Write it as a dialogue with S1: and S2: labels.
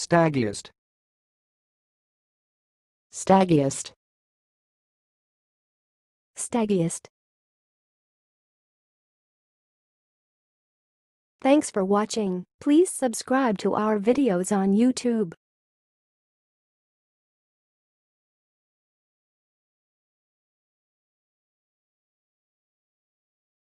S1: staggiest,
S2: staggiest,
S3: staggiest. Thanks for watching. Please subscribe to our videos on YouTube.